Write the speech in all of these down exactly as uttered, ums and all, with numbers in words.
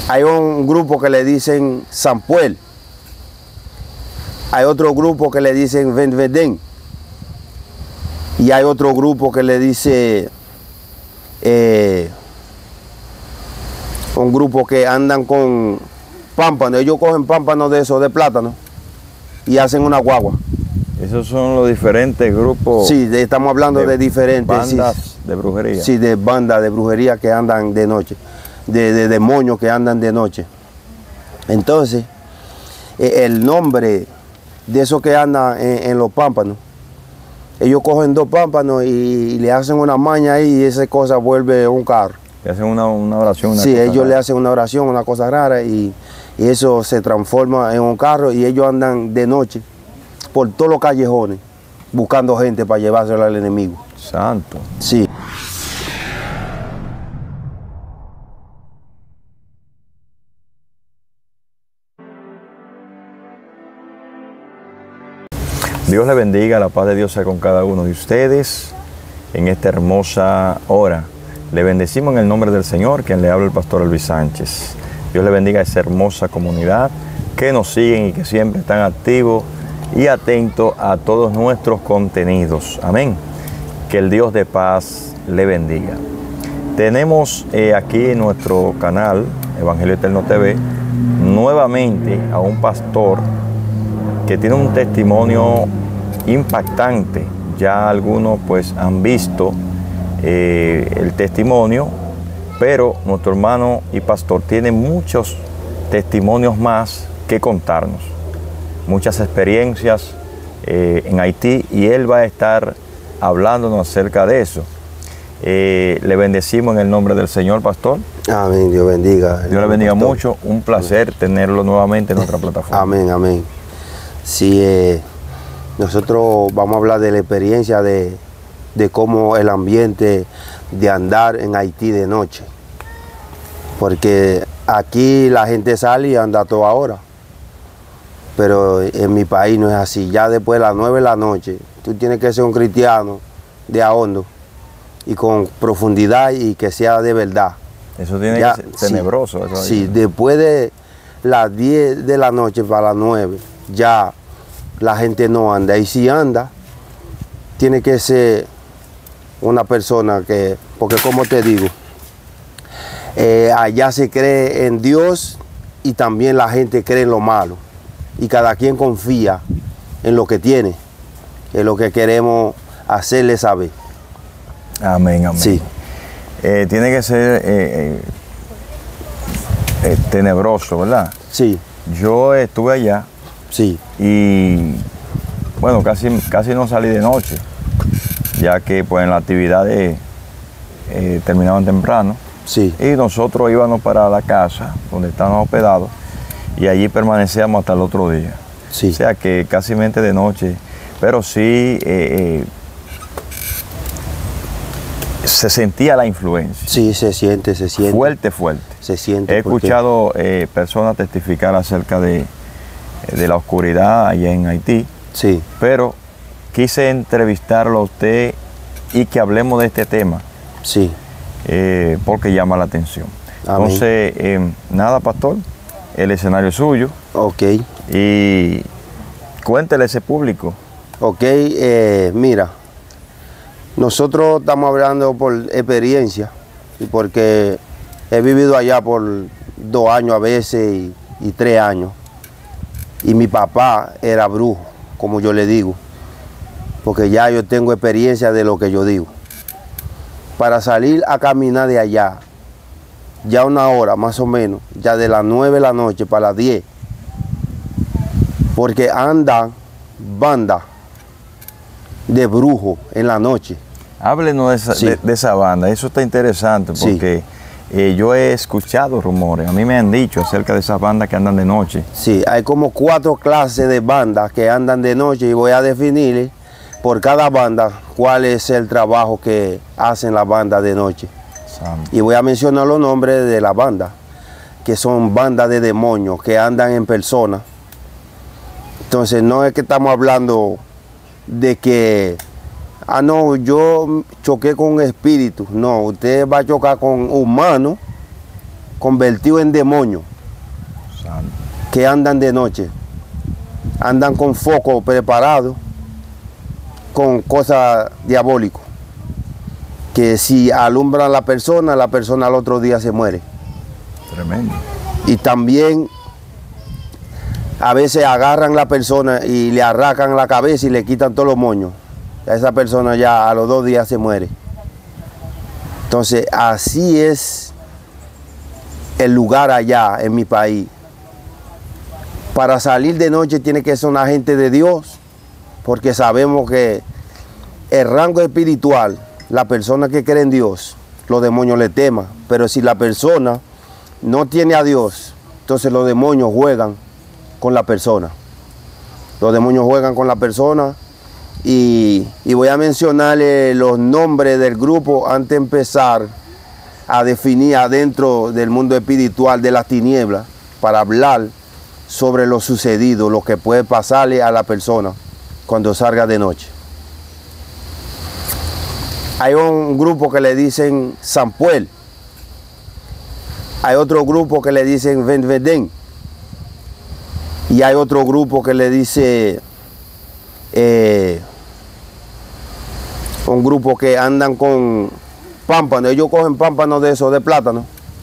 Hay un grupo que le dicen Sampuel. Hay otro grupo que le dicen Venvedén. Y hay otro grupo que le dice, eh, un grupo que andan con pámpanos. Ellos cogen pámpanos de esos, de plátano, y hacen una guagua. Esos son los diferentes grupos. Sí, de, estamos hablando de, de diferentes bandas sí, de brujería. Sí, de bandas de brujería que andan de noche, de, de demonios que andan de noche. Entonces, eh, el nombre de esos que andan en, en los pámpanos, ellos cogen dos pámpanos y, y le hacen una maña ahí y esa cosa vuelve un carro. Le hacen una, una oración. Una sí, cosa ellos rara. le hacen una oración, una cosa rara y, y eso se transforma en un carro y ellos andan de noche por todos los callejones buscando gente para llevársela al enemigo. Santo. Sí. Dios le bendiga, la paz de Dios sea con cada uno de ustedes en esta hermosa hora. Le bendecimos en el nombre del Señor, quien le habla el pastor Elvis Sánchez. Dios le bendiga a esa hermosa comunidad que nos siguen y que siempre están activos y atentos a todos nuestros contenidos. Amén. Que el Dios de paz le bendiga. Tenemos eh, aquí en nuestro canal, Evangelio Eterno T V, nuevamente a un pastor que tiene un testimonio impactante. Ya algunos pues han visto eh, el testimonio, pero nuestro hermano y pastor tiene muchos testimonios más que contarnos, muchas experiencias eh, en Haití, y él va a estar hablándonos acerca de eso. Eh, le bendecimos en el nombre del Señor, pastor. Amén, Dios bendiga. Dios le bendiga pastor. Mucho, un placer amén. Tenerlo nuevamente en nuestra plataforma. Amén, amén. Sí, eh, nosotros vamos a hablar de la experiencia de, de cómo el ambiente de andar en Haití de noche. Porque aquí la gente sale y anda a toda hora. Pero en mi país no es así. Ya después de las nueve de la noche, tú tienes que ser un cristiano de a hondo y con profundidad y que sea de verdad. Eso tiene ya, que ser tenebroso. Sí, eso sí, después de las diez de la noche para las nueve, ya la gente no anda. Y si anda, tiene que ser una persona que, porque como te digo, eh, allá se cree en Dios y también la gente cree en lo malo. Y cada quien confía en lo que tiene, es lo que queremos hacerle saber. Amén, amén. Sí. Eh, tiene que ser eh, eh, eh, tenebroso, ¿verdad? Sí. Yo estuve allá. Sí. Y bueno, casi, casi no salí de noche, ya que pues en las actividades eh, terminaban temprano. Sí. Y nosotros íbamos para la casa donde estábamos hospedados y allí permanecíamos hasta el otro día. Sí. O sea que casi mente de noche, pero sí eh, eh, se sentía la influencia. Sí, se siente, se siente. Fuerte, fuerte. Se siente. He escuchado eh, personas testificar acerca de, de la oscuridad allá en Haití. Sí. Pero quise entrevistarlo a usted y que hablemos de este tema. Sí. Eh, porque llama la atención. Amén. Entonces, eh, nada, pastor, el escenario es suyo. Ok. Y cuéntele a ese público. Ok, eh, mira, nosotros estamos hablando por experiencia y porque he vivido allá por dos años a veces y, y tres años. Y mi papá era brujo, como yo le digo, porque ya yo tengo experiencia de lo que yo digo. Para salir a caminar de allá, ya una hora más o menos, ya de las nueve de la noche para las diez, porque andan bandas de brujos en la noche. Háblenos de esa, sí. de, de esa banda, eso está interesante porque sí. eh, yo he escuchado rumores, a mí me han dicho acerca de esas bandas que andan de noche. Sí, hay como cuatro clases de bandas que andan de noche y voy a definir por cada banda cuál es el trabajo que hacen las bandas de noche. Santo. Y voy a mencionar los nombres de las bandas, que son bandas de demonios que andan en persona. Entonces no es que estamos hablando de que, ah no, yo choqué con un espíritu. No, usted va a chocar con humanos convertidos en demonios que andan de noche, andan con foco preparado, con cosas diabólicas, que si alumbran a la persona, la persona al otro día se muere. Tremendo. Y también a veces agarran la persona y le arrancan la cabeza y le quitan todos los moños. A esa persona ya a los dos días se muere. Entonces así es el lugar allá en mi país. Para salir de noche tiene que ser una gente de Dios, porque sabemos que el rango espiritual, la persona que cree en Dios, los demonios le teman. Pero si la persona no tiene a Dios, entonces los demonios juegan con la persona. Los demonios juegan con la persona y, y voy a mencionarle los nombres del grupo antes de empezar a definir adentro del mundo espiritual de las tinieblas, para hablar sobre lo sucedido, lo que puede pasarle a la persona cuando salga de noche. Hay un grupo que le dicen Sampuel. Hay otro grupo que le dicen Venvedén. Y hay otro grupo que le dice, eh, un grupo que andan con pámpanos. Ellos cogen pámpanos de esos, de plátano,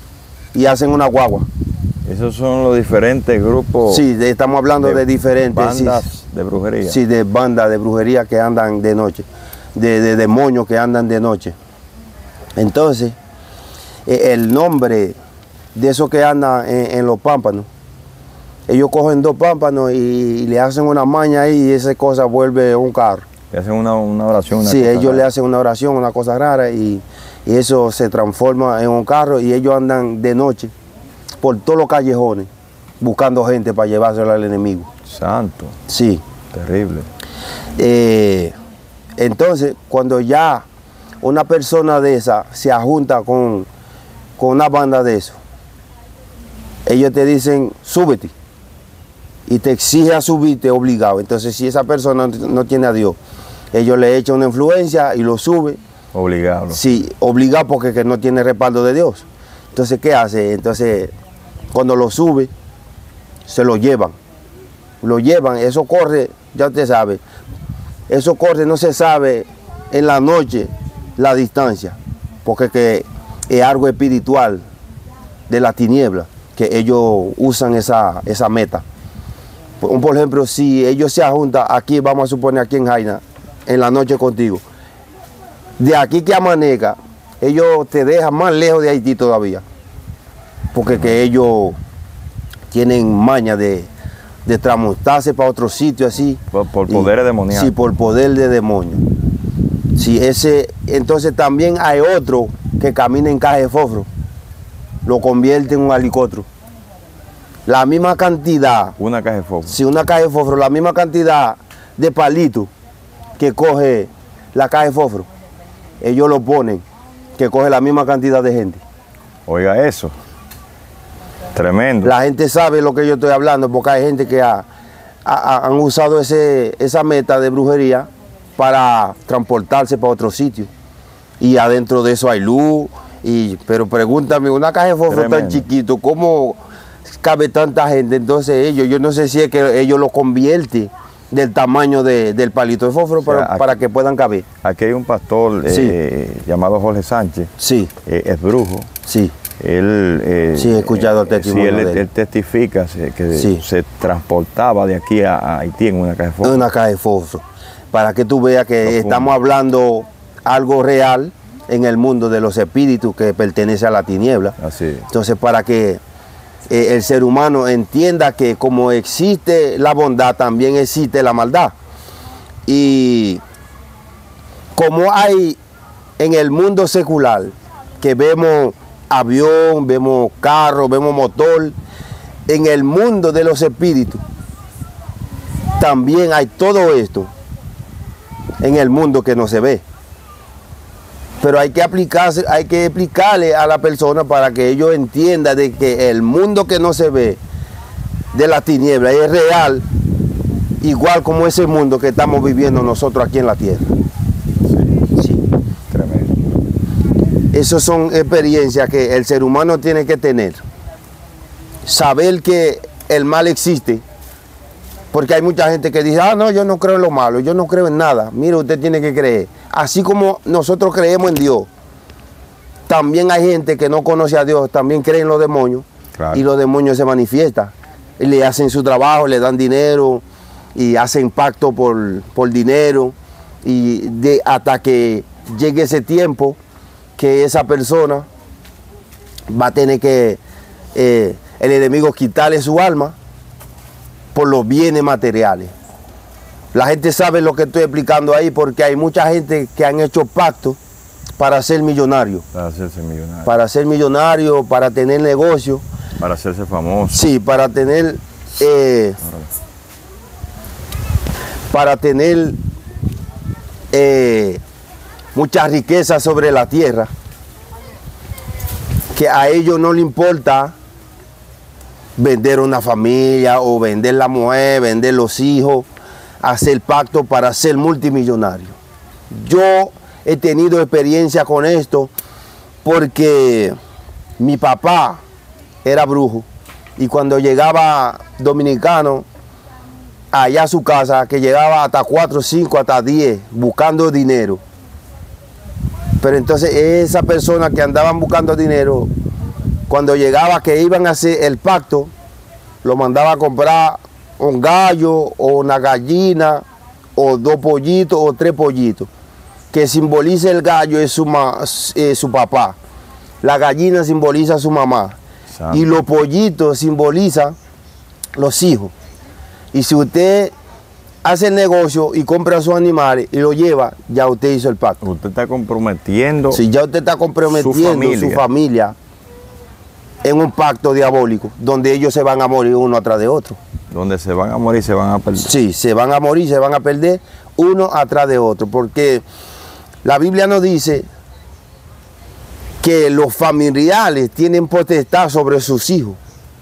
y hacen una guagua. Esos son los diferentes grupos. Sí, de, estamos hablando de, de diferentes bandas sí, de brujería. Sí, de bandas de brujería que andan de noche, de, de demonios que andan de noche. Entonces, eh, el nombre de esos que andan en, en los pámpanos, ellos cogen dos pámpanos y, y le hacen una maña ahí y esa cosa vuelve un carro. Le hacen una, una oración. Una sí, cosa ellos rara. le hacen una oración, una cosa rara, y, y eso se transforma en un carro y ellos andan de noche por todos los callejones buscando gente para llevársela al enemigo. Santo. Sí. Terrible. Eh, entonces, cuando ya una persona de esa se ajunta con, con una banda de eso, ellos te dicen, súbete, y te exige a subirte obligado. Entonces, si esa persona no tiene a Dios, ellos le echan una influencia y lo sube. Obligado. Sí, obligado porque que no tiene respaldo de Dios. Entonces, ¿qué hace? Entonces, cuando lo sube, se lo llevan. Lo llevan, eso corre, ya usted sabe, eso corre, no se sabe en la noche la distancia, porque que es algo espiritual de la tiniebla, que ellos usan esa, esa meta. Por, por ejemplo, si ellos se juntan aquí, vamos a suponer aquí en Jaina, en la noche contigo, de aquí que amanezca, ellos te dejan más lejos de Haití todavía, porque que ellos tienen maña de, de transmutarse para otro sitio así. Por, por poderes demoníacos. Sí, por poder de demonio. Sí, ese, entonces también hay otro que camina en caja de fósforo, lo convierte en un helicóptero. La misma cantidad. Una caja de fósforo. Sí, una caja de fósforo, la misma cantidad de palitos que coge la caja de fósforo. Ellos lo ponen, que coge la misma cantidad de gente. Oiga eso. Tremendo. La gente sabe lo que yo estoy hablando, porque hay gente que ha, ha, han usado ese, esa meta de brujería para transportarse para otro sitio. Y adentro de eso hay luz. Y, pero pregúntame, una caja de fósforo tan chiquito, ¿cómo cabe tanta gente? Entonces ellos, yo no sé si es que ellos lo convierten del tamaño de, del palito de fósforo, o sea, para, aquí, para que puedan caber. Aquí hay un pastor sí. eh, llamado Jorge Sánchez. Sí. Eh, es brujo. Sí. Él, eh, sí, he escuchado el testimonio sí, él, de él. él testifica que sí. se transportaba de aquí a, a Haití en una caja de fósforo. En una caja de fósforo. Para que tú veas que Profundo. Estamos hablando algo real en el mundo de los espíritus que pertenece a la tiniebla. Así es. Entonces, para que eh, el ser humano entienda que como existe la bondad, también existe la maldad. Y como hay en el mundo secular, que vemos avión, vemos carro, vemos motor, en el mundo de los espíritus también hay todo esto en el mundo que no se ve. Pero hay que aplicarse, hay que explicarle a la persona para que ellos entiendan de que el mundo que no se ve de la tiniebla es real, igual como ese mundo que estamos viviendo nosotros aquí en la tierra. Sí, sí. Tremendo. Esas son experiencias que el ser humano tiene que tener. Saber que el mal existe. Porque hay mucha gente que dice, ah, no, yo no creo en lo malo, yo no creo en nada. Mire, usted tiene que creer. Así como nosotros creemos en Dios, también hay gente que no conoce a Dios, también cree en los demonios. Claro. Y los demonios se manifiestan. Y le hacen su trabajo, le dan dinero y hacen pacto por, por dinero. Y de, hasta que llegue ese tiempo que esa persona va a tener que eh, el enemigo quitarle su alma por los bienes materiales. La gente sabe lo que estoy explicando ahí porque hay mucha gente que han hecho pactos para ser millonario. Para hacerse millonario. Para ser millonario, para tener negocio. Para hacerse famoso. Sí, para tener... Eh, para tener eh, mucha riqueza sobre la tierra. Que a ellos no les importa vender una familia o vender la mujer, vender los hijos, hacer pacto para ser multimillonario. Yo he tenido experiencia con esto porque mi papá era brujo y cuando llegaba dominicano allá a su casa, que llegaba hasta cuatro, cinco, hasta diez buscando dinero. Pero entonces esa persona que andaban buscando dinero, cuando llegaba que iban a hacer el pacto, lo mandaba a comprar un gallo o una gallina o dos pollitos o tres pollitos. Que simboliza el gallo es su, ma, eh, su papá, la gallina simboliza a su mamá. Santo. Y los pollitos simbolizan los hijos. Y si usted hace el negocio y compra sus animales y lo lleva, ya usted hizo el pacto. Usted está comprometiendo. Sí, ya usted está comprometiendo su familia. su familia en un pacto diabólico, donde ellos se van a morir uno atrás de otro. Donde se van a morir, se van a perder. Sí, se van a morir, se van a perder uno atrás de otro, porque la Biblia nos dice que los familiares tienen potestad sobre sus hijos.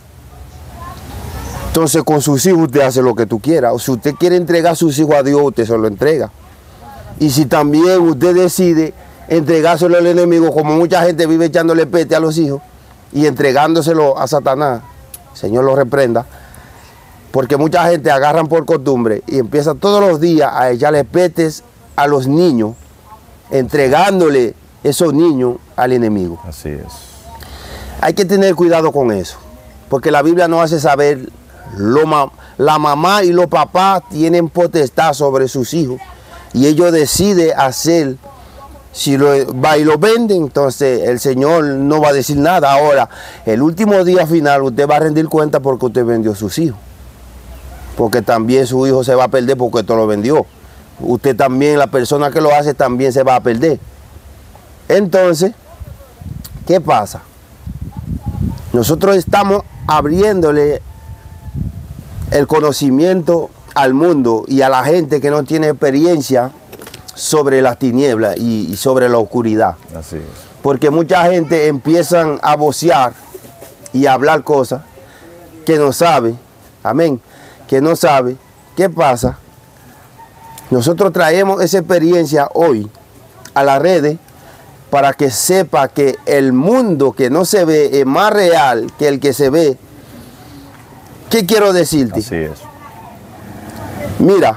Entonces con sus hijos usted hace lo que tú quieras. O si usted quiere entregar a sus hijos a Dios, usted se lo entrega. Y si también usted decide entregárselo al enemigo, como mucha gente vive echándole pete a los hijos y entregándoselo a Satanás, el Señor lo reprenda. Porque mucha gente agarran por costumbre y empieza todos los días a echarle petes a los niños, entregándole esos niños al enemigo. Así es. Hay que tener cuidado con eso, porque la Biblia nos hace saber, lo ma la mamá y los papás tienen potestad sobre sus hijos y ellos deciden hacer, si lo va y lo venden, entonces el Señor no va a decir nada. Ahora, el último día final usted va a rendir cuenta porque usted vendió a sus hijos, porque también su hijo se va a perder porque esto lo vendió. Usted también, la persona que lo hace, también se va a perder. Entonces, ¿qué pasa? Nosotros estamos abriéndole el conocimiento al mundo y a la gente que no tiene experiencia sobre las tinieblas y, y sobre la oscuridad. Así es. Porque mucha gente empiezan a vocear y a hablar cosas que no sabe, amén, que no sabe. ¿Qué pasa? Nosotros traemos esa experiencia hoy a las redes para que sepa que el mundo que no se ve es más real que el que se ve. ¿Qué quiero decirte? Así es. Mira,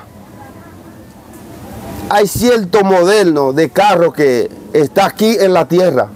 hay cierto modelo de carro que está aquí en la tierra.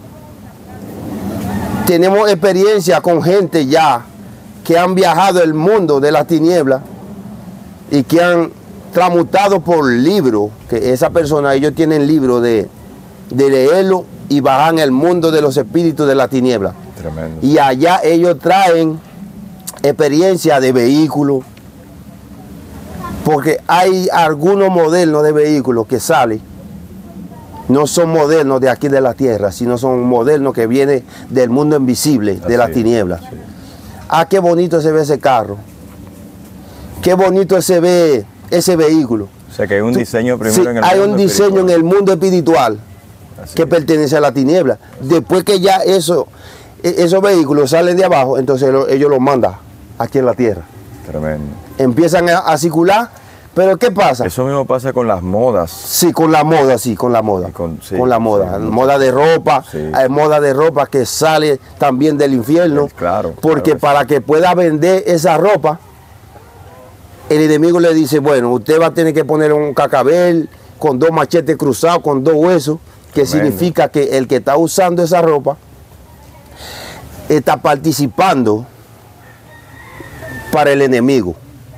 Tenemos experiencia con gente ya que han viajado el mundo de las tinieblas y que han tramutado por libros, que esa persona, ellos tienen libros de, de leerlo y bajan el mundo de los espíritus de la tiniebla. Tremendo. Y allá ellos traen experiencia de vehículos, porque hay algunos modelos de vehículos que salen, no son modernos de aquí de la tierra, sino son modernos que vienen del mundo invisible, de las tinieblas. Sí. Ah, qué bonito se ve ese carro, qué bonito se ve ese vehículo. O sea que hay un diseño primero Sí, en el hay mundo un diseño espiritual. en el mundo espiritual Así que es. pertenece a la tiniebla. Después que ya eso, e- esos vehículos salen de abajo, entonces lo- ellos los mandan aquí en la tierra. Tremendo. Empiezan a, a circular Pero ¿qué pasa? Eso mismo pasa con las modas. Sí, con la moda, sí, con la moda. Con, sí, con la moda. sí, moda de ropa, sí. hay moda de ropa que sale también del infierno. Claro. Porque claro para que pueda vender esa ropa, el enemigo le dice, bueno, usted va a tener que poner un cacabel con dos machetes cruzados, con dos huesos, que Tremendo. Significa que el que está usando esa ropa está participando para el enemigo.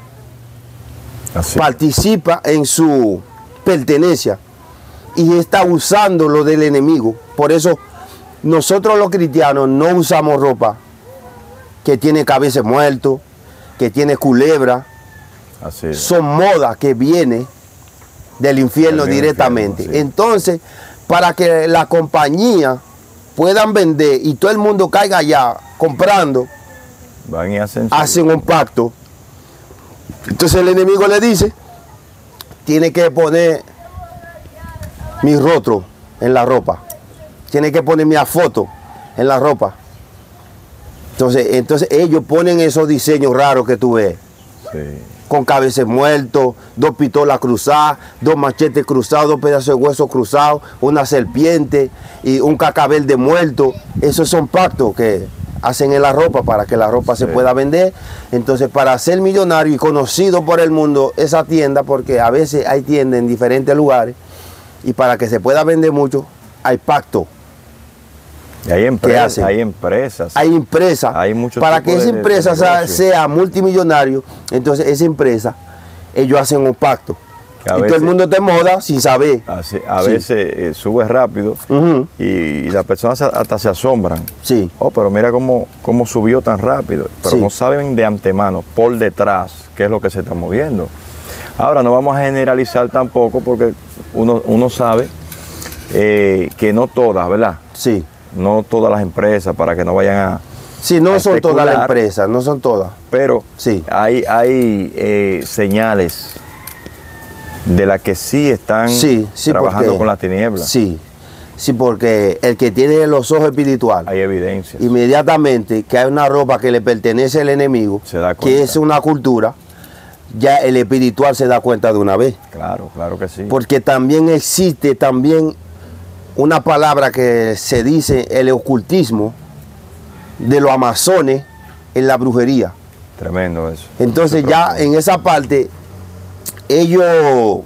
Así. Participa en su pertenencia y está usando lo del enemigo. Por eso nosotros los cristianos no usamos ropa que tiene cabeza muerto, que tiene culebra. Así es. Son modas que vienen del infierno del directamente. Infierno, sí. Entonces, para que la compañía puedan vender y todo el mundo caiga allá comprando, Van y hacen, hacen un pacto. Entonces el enemigo le dice, tiene que poner mi rostro en la ropa, tiene que poner mi foto en la ropa. Entonces, entonces ellos ponen esos diseños raros que tú ves. Sí. Con cabeza muerto, dos pistolas cruzadas, dos machetes cruzados, dos pedazos de hueso cruzados, una serpiente y un cacabel de muerto. Esos son pactos que hacen en la ropa para que la ropa sí. se pueda vender. Entonces, para ser millonario y conocido por el mundo esa tienda, porque a veces hay tiendas en diferentes lugares, y para que se pueda vender mucho, hay pacto. Y hay empresas, hay empresas. Hay empresas. Hay muchos Para que esa de, empresa de sea, sea multimillonario, entonces esa empresa, ellos hacen un pacto. Y veces, todo el mundo te moda sin saber. Así, a sí. veces eh, sube rápido uh-huh. y, y las personas hasta se asombran. Sí. Oh, pero mira cómo, cómo subió tan rápido. Pero sí. no saben de antemano, por detrás, qué es lo que se está moviendo. Ahora, no vamos a generalizar tampoco porque uno, uno sabe eh, que no todas, ¿verdad? Sí. No todas las empresas, para que no vayan a... Sí, no son todas las empresas, no son todas. Pero sí. hay, hay eh, señales de las que sí están sí, sí, trabajando porque, con las tinieblas. Sí, sí, porque el que tiene los ojos espirituales... Hay evidencias. Inmediatamente que hay una ropa que le pertenece al enemigo, se da cuenta. Que es una cultura, ya el espiritual se da cuenta de una vez. Claro, claro que sí. Porque también existe también... una palabra que se dice el ocultismo de los amazones en la brujería. Tremendo eso. Entonces eso ya en esa parte ellos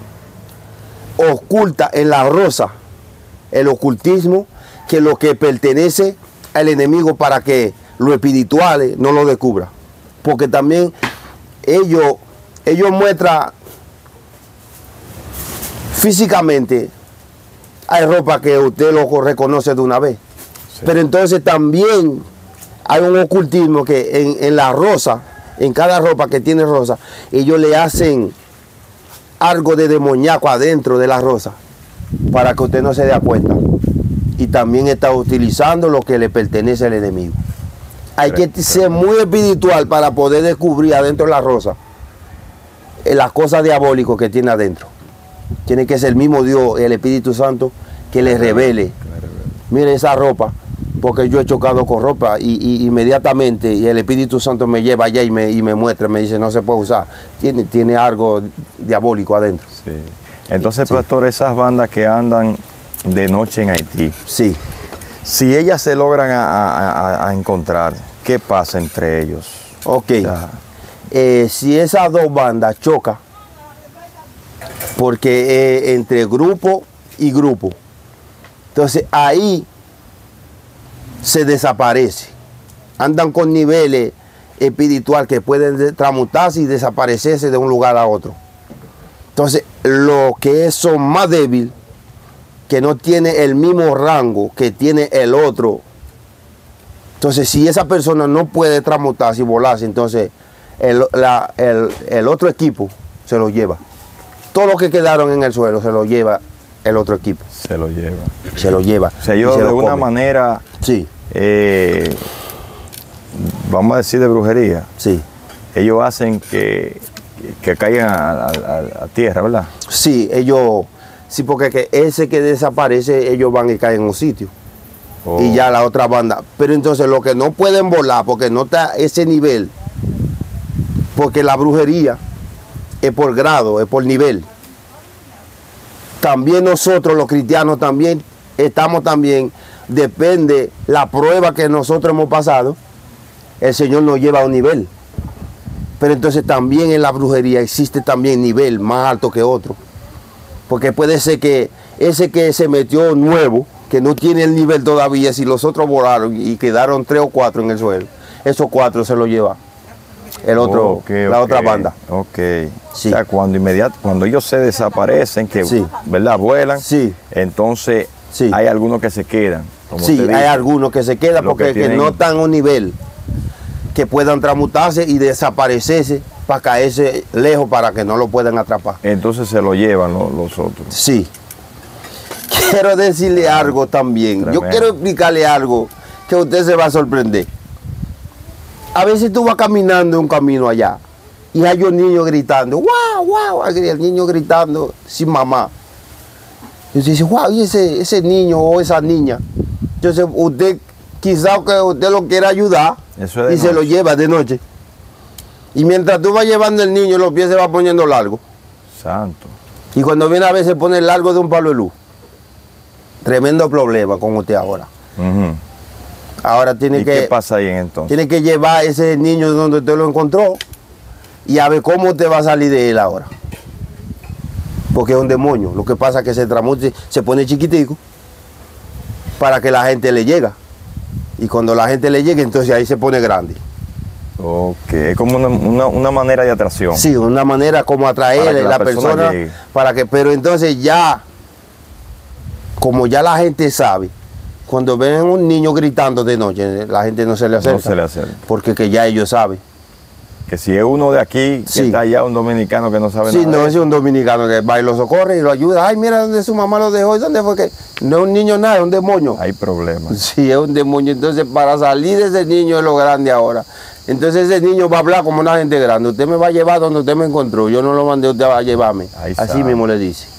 ocultan en la rosa el ocultismo, que lo que pertenece al enemigo para que lo espiritual no lo descubra. Porque también ellos, ellos muestran físicamente. Hay ropa que usted lo reconoce de una vez. Sí. Pero entonces también hay un ocultismo que en, en la rosa, en cada ropa que tiene rosa, ellos le hacen algo de demoníaco adentro de la rosa para que usted no se dé cuenta. Y también está utilizando lo que le pertenece al enemigo. Hay que ser muy espiritual para poder descubrir adentro de la rosa las cosas diabólicas que tiene adentro. Tiene que ser el mismo Dios, el Espíritu Santo, que le revele. Mire esa ropa, porque yo he chocado con ropa y, y inmediatamente y el Espíritu Santo me lleva allá y me, y me muestra, me dice no se puede usar. Tiene, tiene algo diabólico adentro. Sí. Entonces, sí. Pastor, esas bandas que andan de noche en Haití, sí. si ellas se logran a, a, a encontrar, ¿qué pasa entre ellos? Ok. O sea, eh, si esas dos bandas chocan, porque eh, entre grupo y grupo, entonces ahí se desaparece. Andan con niveles espirituales que pueden transmutarse y desaparecerse de un lugar a otro. Entonces, los que son más débiles, que no tiene el mismo rango que tiene el otro, entonces si esa persona no puede transmutarse y volarse, entonces el, la, el, el otro equipo se lo lleva. Todos los que quedaron en el suelo se lo lleva el otro equipo. Se lo lleva. Se lo lleva. O sea, ellos de una manera, sí. eh, vamos a decir de brujería, sí. ellos hacen que, que caigan a, a, a tierra, ¿verdad? Sí, ellos, sí, porque que ese que desaparece, ellos van y caen en un sitio. Oh. Y ya la otra banda. Pero entonces los que no pueden volar, porque no está ese nivel, porque la brujería es por grado, es por nivel. También nosotros los cristianos también estamos también, depende la prueba que nosotros hemos pasado, el Señor nos lleva a un nivel. Pero entonces también en la brujería existe también nivel más alto que otro. Porque puede ser que ese que se metió nuevo, que no tiene el nivel todavía, si los otros volaron y quedaron tres o cuatro en el suelo, esos cuatro se los lleva el otro, okay, la okay, otra banda. Ok. Sí. O sea, cuando inmediato, cuando ellos se desaparecen, que Sí. ¿verdad? Vuelan, Sí. entonces Sí. hay algunos que se quedan. Como Sí, usted hay dice. algunos que se quedan Lo porque que que tienen- no están a un nivel que puedan transmutarse y desaparecerse para caerse lejos para que no lo puedan atrapar. Entonces se lo llevan los, los otros. Sí. Quiero decirle algo también. Tremendo. Yo quiero explicarle algo que usted se va a sorprender. A veces tú vas caminando un camino allá y hay un niño gritando, ¡guau, guau! El niño gritando sin mamá. Y usted dice, ¡guau! Y ese, ese niño o esa niña. Entonces usted, quizás que usted lo quiera ayudar Eso es de y se lo noche. lleva de noche. Y mientras tú vas llevando el niño, los pies se va poniendo largo. Santo. Y cuando viene a veces pone largo de un palo de luz. Tremendo problema con usted ahora. Ujú. Ahora tiene ¿Y que, qué pasa ahí entonces? tiene que llevar ese niño donde usted lo encontró y a ver cómo usted va a salir de él ahora. Porque es un demonio. Lo que pasa es que se tramute, se pone chiquitico para que la gente le llegue. Y cuando la gente le llegue, entonces ahí se pone grande. Ok, es como una, una- una manera de atracción. Sí, una manera como atraer Para que a la la persona persona, llegue. para que, pero entonces ya, como ya la gente sabe, cuando ven un niño gritando de noche, la gente no se le acerca. No se le acerca. Porque que ya ellos saben. Que si es uno de aquí, que Sí. está allá, un dominicano que no sabe Sí, nada. no de es eso. un dominicano que va y lo socorre y lo ayuda. Ay, mira dónde su mamá lo dejó y dónde fue que. No es un niño nada, es un demonio. Hay problemas. Sí, es un demonio. Entonces, para salir de ese niño es lo grande ahora. Entonces, ese niño va a hablar como una gente grande. Usted me va a llevar donde usted me encontró. Yo no lo mandé, usted va a llevarme. Ahí Así sabe. mismo le dice.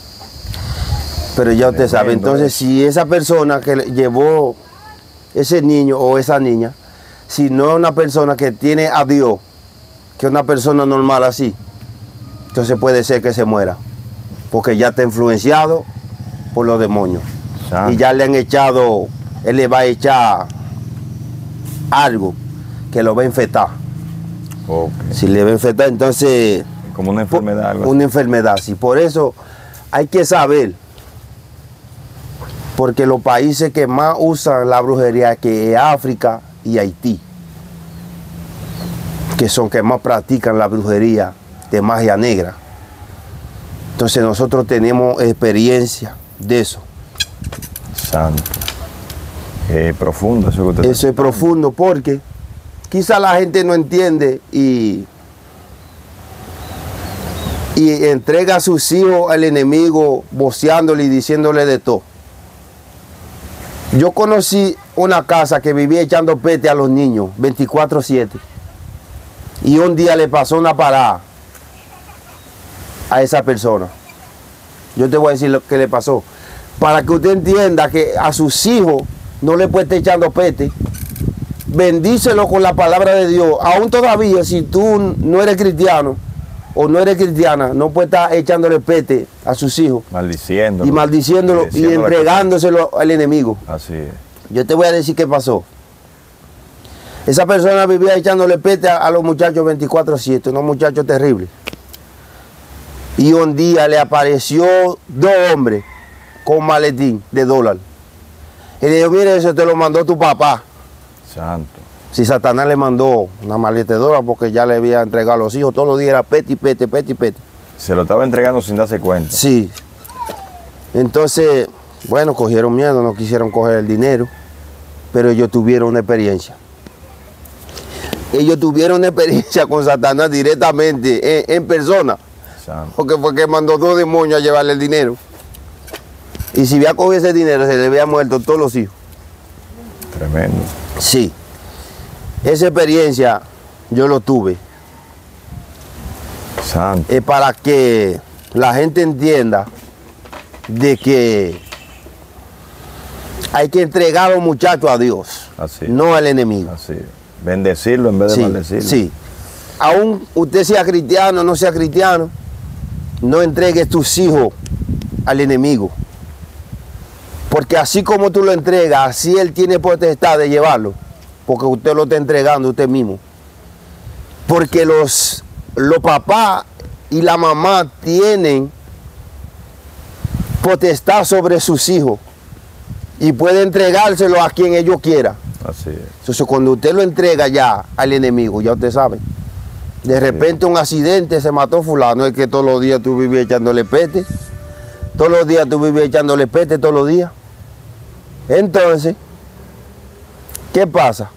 Pero ya usted sabe. Tremendo Entonces, eso. si esa persona que le llevó ese niño o esa niña, si no es una persona que tiene a Dios, que es una persona normal así, entonces puede ser que se muera. Porque ya está influenciado por los demonios. Santo. Y ya le han echado, él le va a echar algo que lo va a infectar. Ok. Si le va a infectar, entonces Como una enfermedad. algo así. una enfermedad. Sí, por eso hay que saber, porque los países que más usan la brujería que es África y Haití, que son que más practican la brujería de magia negra. Entonces nosotros tenemos experiencia de eso. Santo. Eh, profundo eso que usted Eso es profundo porque quizá la gente no entiende y, y entrega a sus hijos al enemigo voceándole y diciéndole de todo. Yo conocí una casa que vivía echando pete a los niños veinticuatro siete y un día le pasó una parada a esa persona. Yo te voy a decir lo que le pasó. Para que usted entienda que a sus hijos no le puede estar echando pete, bendícelo con la palabra de Dios. Aún todavía, si tú no eres cristiano o no eres cristiana, no puede estar echándole pete a sus hijos Maldiciéndolo. y maldiciéndolo y Diciéndole que- entregándoselo al enemigo. Así es. Yo te voy a decir qué pasó. Esa persona vivía echándole pete a, a los muchachos veinticuatro siete, unos muchachos terribles. Y un día le apareció dos hombres con maletín de dólar. Y le dijo, mire, eso te lo mandó tu papá. Santo. Si Satanás le mandó una maleta de dólar porque ya le había entregado a los hijos, todos los días era pete y pete, pete y pete. Se lo estaba entregando sin darse cuenta. Sí. Entonces, bueno, cogieron miedo, no quisieron coger el dinero, pero ellos tuvieron una experiencia. Ellos tuvieron una experiencia con Satanás directamente, en, en persona, Santo. porque fue que mandó dos demonios a llevarle el dinero. Y si había cogido ese dinero, se le había muerto todos los hijos. Tremendo. Sí. Esa experiencia yo lo tuve. Santo. Es para que la gente entienda de que hay que entregar a los muchachos a Dios, Así. no al enemigo. Así. Bendecirlo en vez de Sí, maldecirlo. sí. aún usted sea cristiano o no sea cristiano, no entregues tus hijos al enemigo. Porque así como tú lo entregas, así él tiene potestad de llevarlo. Porque usted lo está entregando usted mismo. Porque los, los papás y la mamá tienen potestad sobre sus hijos. Y puede entregárselo a quien ellos quieran. Así es. Entonces cuando usted lo entrega ya al enemigo, ya usted sabe. De repente un accidente, se mató fulano, es que todos los días tú vives echándole peste. Todos los días tú vives echándole peste, todos los días. Entonces, ¿qué pasa?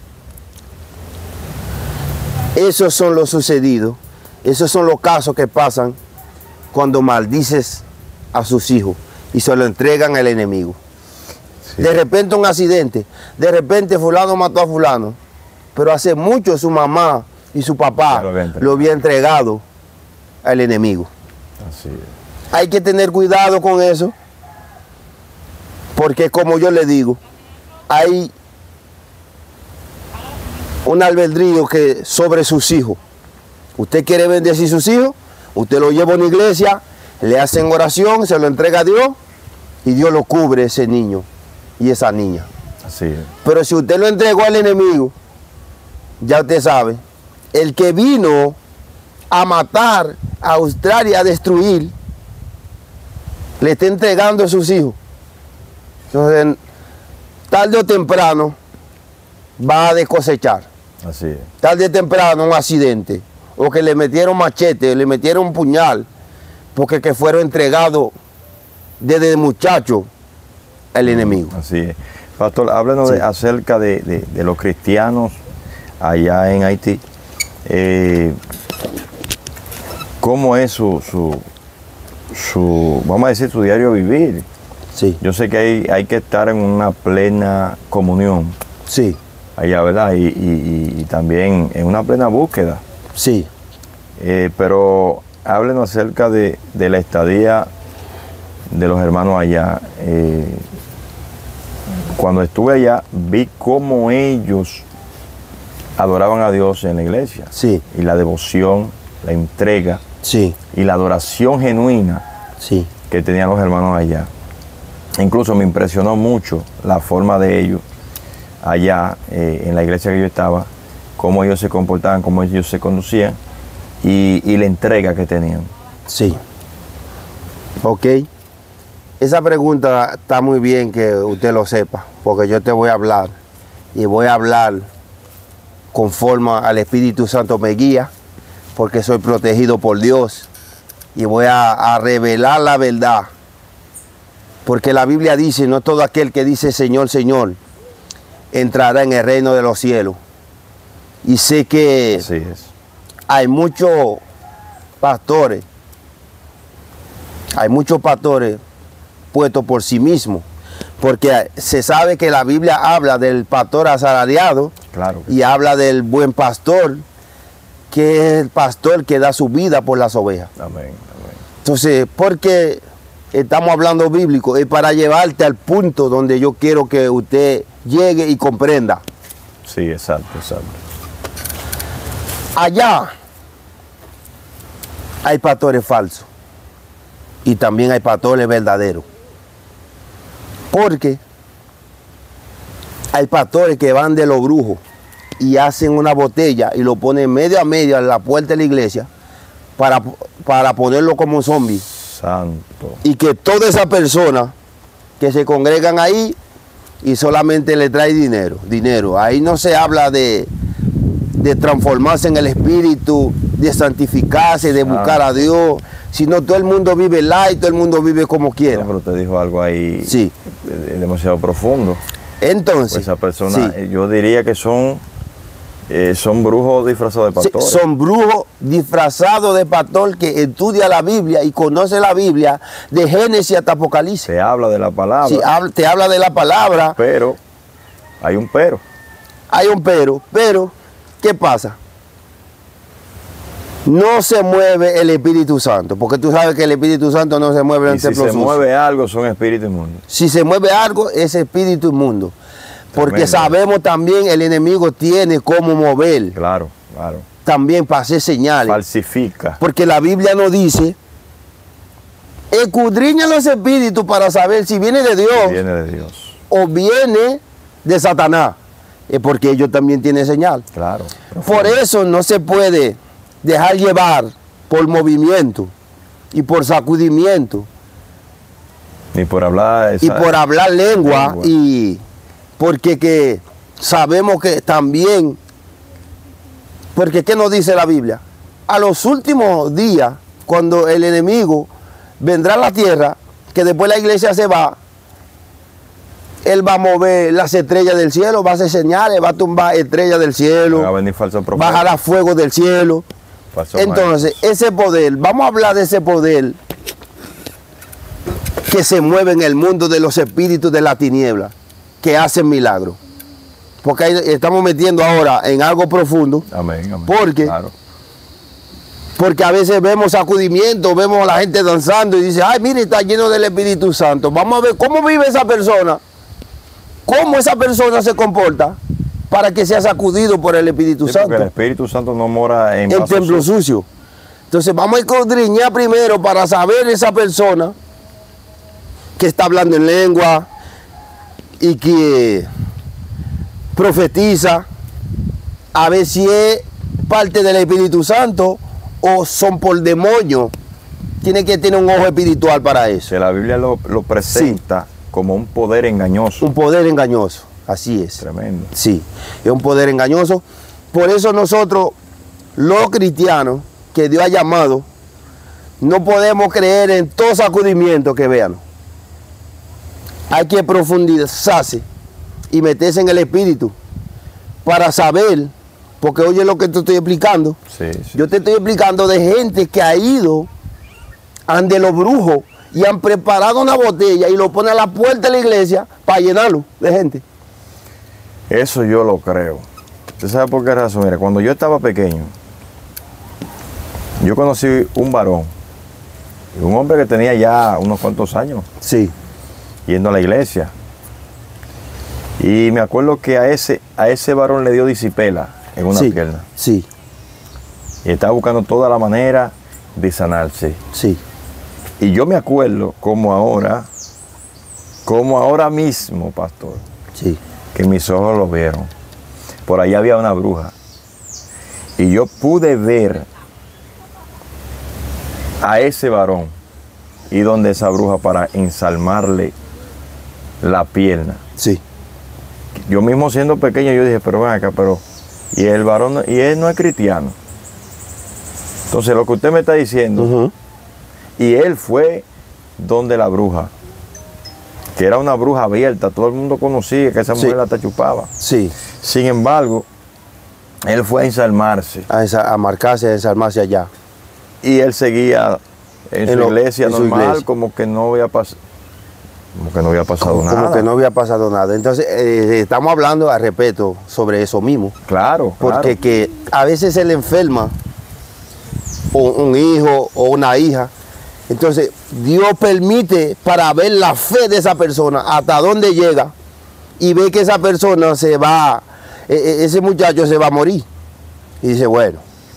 Esos son los sucedidos, esos son los casos que pasan cuando maldices a sus hijos y se lo entregan al enemigo. Sí. De repente un accidente, de repente fulano mató a fulano, pero hace mucho su mamá y su papá lo, lo había entregado al enemigo. Así es. Hay que tener cuidado con eso, porque como yo le digo, hay un albedrío que sobre sus hijos. Usted quiere bendecir sus hijos, usted lo lleva a una iglesia, le hacen oración, se lo entrega a Dios y Dios lo cubre ese niño y esa niña. Así es. Pero si usted lo entregó al enemigo, ya usted sabe, el que vino a matar, a Australia, a destruir, le está entregando a sus hijos. Entonces, tarde o temprano va a cosechar. Así es. Tarde o temprano un accidente, o que le metieron machete, le metieron un puñal, porque que fueron entregados desde muchacho al enemigo. Así es. Pastor, háblenos sí. de, acerca de, de, de los cristianos allá en Haití. Eh, ¿Cómo es su, su, su, vamos a decir, su diario vivir? Sí. Yo sé que hay, hay que estar en una plena comunión. Sí. Allá, ¿verdad? Y, y, y también en una plena búsqueda. Sí. Eh, pero háblenos acerca de, de la estadía de los hermanos allá. Eh, cuando estuve allá, vi cómo ellos adoraban a Dios en la iglesia. Sí. Y la devoción, la entrega. Sí. Y la adoración genuina sí. que tenían los hermanos allá. Incluso me impresionó mucho la forma de ellos allá eh, en la iglesia que yo estaba, cómo ellos se comportaban, cómo ellos se conducían y, y la entrega que tenían. Sí. Ok. Esa pregunta está muy bien que usted lo sepa, porque yo te voy a hablar y voy a hablar conforme al Espíritu Santo me guía, porque soy protegido por Dios y voy a, a revelar la verdad. Porque la Biblia dice, no todo aquel que dice Señor, Señor, entrará en el reino de los cielos. Y sé que Así es. hay muchos pastores, hay muchos pastores puestos por sí mismos, porque se sabe que la Biblia habla del pastor asalariado, claro que y sí. habla del buen pastor, que es el pastor que da su vida por las ovejas. Amén, amén. Entonces, porque estamos hablando bíblico, es para llevarte al punto donde yo quiero que usted llegue y comprenda. Sí, exacto, exacto. Allá hay pastores falsos y también hay pastores verdaderos. Porque hay pastores que van de los brujos y hacen una botella y lo ponen medio a medio en la puerta de la iglesia para, para ponerlo como un zombie. Santo. Y que toda esa persona que se congregan ahí y solamente le trae dinero, dinero. Ahí no se habla de, de transformarse en el espíritu, de santificarse, de buscar a Dios, sino todo el mundo vive light, todo el mundo vive como quiera. No, pero te dijo algo ahí sí. demasiado profundo. Entonces, pues esa persona, sí. yo diría que son, eh, son brujos disfrazados de pastores. Sí, son brujos disfrazados de pastor que estudia la Biblia y conoce la Biblia de Génesis hasta Apocalipsis. Se habla de la palabra. Sí, te habla de la palabra. Pero, hay un pero. Hay un pero, pero, ¿qué pasa? No se mueve el Espíritu Santo, porque tú sabes que el Espíritu Santo no se mueve en el templo. Si se mueve algo, son espíritus inmundos. Si se mueve algo, es espíritu inmundo. Porque Tremendo. Sabemos también el enemigo tiene cómo mover claro, Claro. También para hacer señales. Falsifica. Porque la Biblia nos dice, escudriña los espíritus para saber si viene de Dios, Viene de Dios. o viene de Satanás. Es porque ellos también tienen señal. Claro. Por eso no se puede dejar llevar por movimiento y por sacudimiento Ni por hablar. Esa, y por hablar lengua, lengua. y porque que sabemos que también, porque ¿qué nos dice la Biblia? A los últimos días, cuando el enemigo vendrá a la tierra, que después la iglesia se va, él va a mover las estrellas del cielo, va a hacer señales, va a tumbar estrellas del cielo, Va a venir falso profeta. bajará fuego del cielo. Falso Entonces, maestro. ese poder, vamos a hablar de ese poder que se mueve en el mundo de los espíritus de la tiniebla, que hacen milagros. Porque ahí estamos metiendo ahora en algo profundo, Amén, amén. porque, Claro. porque a veces vemos sacudimientos, vemos a la gente danzando y dice, ay, mire, está lleno del Espíritu Santo. Vamos a ver cómo vive esa persona, cómo esa persona se comporta para que sea sacudido por el Espíritu Sí, Santo. porque el Espíritu Santo no mora en El vasos templo sucios. sucio. Entonces vamos a escudriñar primero para saber esa persona que está hablando en lengua y que profetiza, a ver si es parte del Espíritu Santo o son por demonio. Tiene que tener un ojo espiritual para eso. Que la Biblia lo, lo presenta como un poder engañoso. Un poder engañoso, así es. Tremendo. Sí, es un poder engañoso. Por eso nosotros, los cristianos que Dios ha llamado, no podemos creer en todo sacudimiento que vean. Hay que profundizarse y meterse en el espíritu para saber, porque oye lo que te estoy explicando. Sí, sí. Yo te estoy explicando de gente que ha ido ante los brujos y han preparado una botella y lo ponen a la puerta de la iglesia para llenarlo de gente. Eso yo lo creo. ¿Usted sabe por qué razón? Mira, cuando yo estaba pequeño, yo conocí un varón, un hombre que tenía ya unos cuantos años Sí, yendo a la iglesia. Y me acuerdo que a ese, a ese varón le dio disipela en una sí, pierna. sí, Y estaba buscando toda la manera de sanarse. sí, Y yo me acuerdo como ahora, como ahora mismo, pastor, sí, que mis ojos lo vieron. Por allá había una bruja. Y yo pude ver a ese varón y donde esa bruja para ensalmarle la pierna. sí, Yo mismo siendo pequeño, yo dije, pero ven acá, pero... Y el varón, no- y él no es cristiano. Entonces, lo que usted me está diciendo, ujú, y él fue donde la bruja, que era una bruja abierta, todo el mundo conocía que esa Sí. mujer la chupaba. sí, Sin embargo, él fue a ensalmarse a, esa- a marcarse, a desarmarse allá. y él seguía en, En su lo- iglesia en su normal, iglesia. como que no había pasado, como que no había pasado Como, nada. como que no había pasado nada. Entonces, eh, estamos hablando a respeto sobre eso mismo. Claro, Porque claro. que a veces se le enferma un, un hijo o una hija. Entonces, Dios permite para ver la fe de esa persona, hasta dónde llega, y ve que esa persona se va, e- e- ese muchacho se va a morir. Y dice, bueno,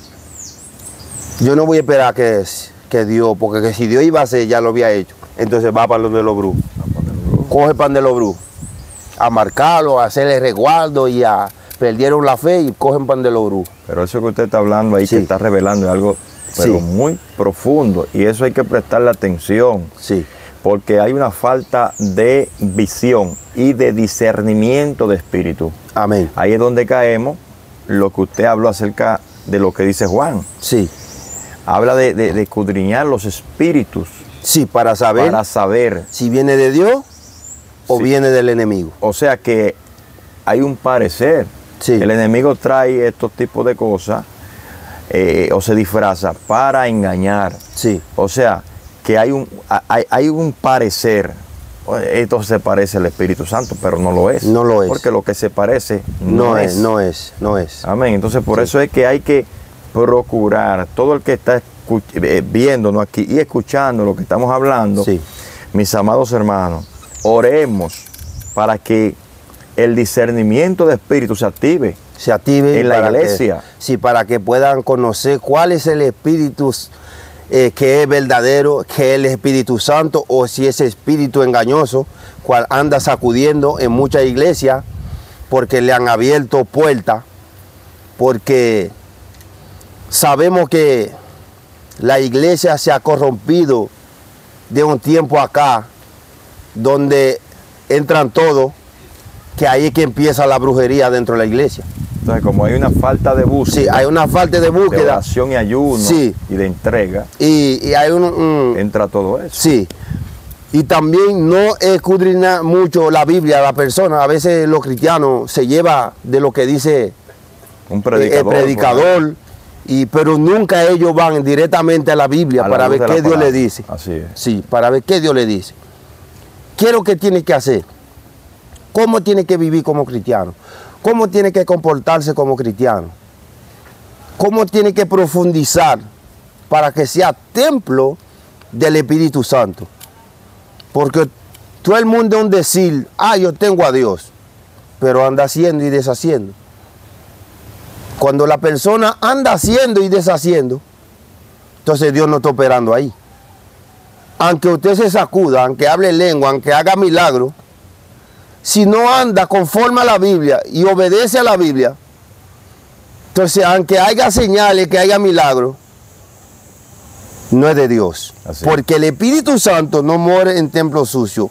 yo no voy a esperar que, que Dios, porque que si Dios iba a hacer, ya lo había hecho. Entonces va para donde los brujos. Coge pan de los brujos, a marcarlo, a hacerle resguardo y a perdieron la fe y cogen pan de los brujos. Pero eso que usted está hablando ahí, Sí. que está revelando, es algo pero Sí. muy profundo. Y eso hay que prestarle atención. Sí, Porque hay una falta de visión y de discernimiento de espíritu. amén. Ahí es donde caemos lo que usted habló acerca de lo que dice Juan. Sí, Habla de, de, de escudriñar los espíritus sí, para saber para saber. si viene de Dios o Sí. viene del enemigo. O sea que hay un parecer. Sí. El enemigo trae estos tipos de cosas eh, o se disfraza para engañar. Sí, O sea, que hay un, hay, hay un parecer. Esto se parece al Espíritu Santo, pero no lo es. No lo es. Porque lo que se parece no, no, es, no es, no es. Amén. Entonces, por eso es que hay que procurar, todo el que está escu- eh, viéndonos aquí y escuchando lo que estamos hablando, Sí. mis amados hermanos, oremos para que el discernimiento de espíritu se active. se activen en la para iglesia. Que, sí, para que puedan conocer cuál es el Espíritu eh, que es verdadero, que es el Espíritu Santo, o si es espíritu engañoso, cual anda sacudiendo en muchas iglesias, porque le han abierto puertas, porque sabemos que la iglesia se ha corrompido de un tiempo acá, donde entran todos, que ahí es que empieza la brujería dentro de la iglesia. Entonces, como hay una falta de búsqueda, sí, hay una falta de búsqueda, de oración y ayuno, sí, y de entrega, y, y hay un, un, entra todo eso. Sí, y también no escudriña mucho la Biblia a la persona. A veces los cristianos se lleva de lo que dice un predicador, el predicador, y, pero nunca ellos van directamente a la Biblia a para ver qué Dios le dice. Así es. Sí, para ver qué Dios le dice. ¿Qué es lo que tiene que hacer? ¿Cómo tiene que vivir como cristiano? ¿Cómo tiene que comportarse como cristiano? ¿Cómo tiene que profundizar para que sea templo del Espíritu Santo? Porque todo el mundo es un decir, ah, yo tengo a Dios, pero anda haciendo y deshaciendo. Cuando la persona anda haciendo y deshaciendo, entonces Dios no está operando ahí. Aunque usted se sacuda, aunque hable lengua, aunque haga milagros, si no anda conforme a la Biblia y obedece a la Biblia, entonces aunque haya señales, que haya milagros, no es de Dios. Así. Porque el Espíritu Santo no muere en templo sucio.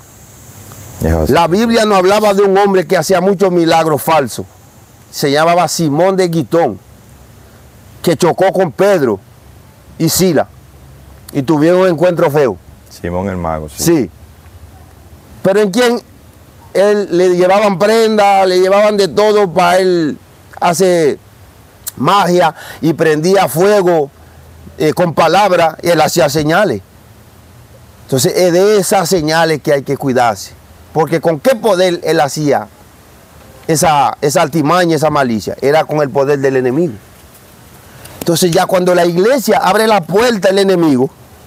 La Biblia no hablaba de un hombre que hacía muchos milagros falsos. Se llamaba Simón de Gitón, que chocó con Pedro y Sila y tuvieron un encuentro feo. Simón el mago, sí. Sí. Pero en quien él le llevaban prendas, le llevaban de todo para él hacer magia y prendía fuego eh, con palabras, y él hacía señales. Entonces es de esas señales que hay que cuidarse, porque con qué poder él hacía esa, esa altimaña, esa malicia, era con el poder del enemigo. Entonces ya cuando la iglesia abre la puerta al enemigo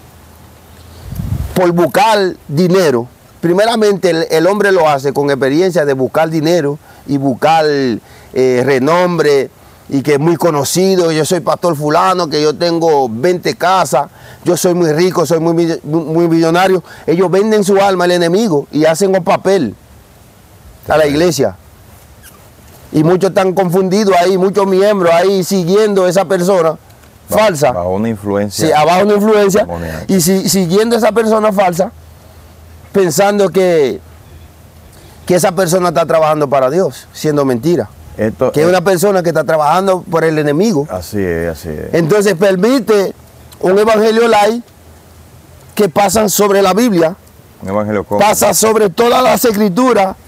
por buscar dinero, primeramente el, el hombre lo hace con experiencia de buscar dinero y buscar eh, renombre, y que es muy conocido. Yo soy pastor fulano, que yo tengo veinte casas, yo soy muy rico, soy muy, muy millonario. Ellos venden su alma al enemigo y hacen un papel a la iglesia. Y muchos están confundidos ahí, muchos miembros ahí siguiendo a esa persona bajo, falsa. Bajo una influencia. Sí, abajo una influencia. Y si, siguiendo a esa persona falsa, pensando que, que esa persona está trabajando para Dios, siendo mentira. Esto, que es una persona que está trabajando por el enemigo. Así es, así es. Entonces permite un evangelio light que pasan sobre la Biblia, un evangelio pasa sobre todas las escrituras,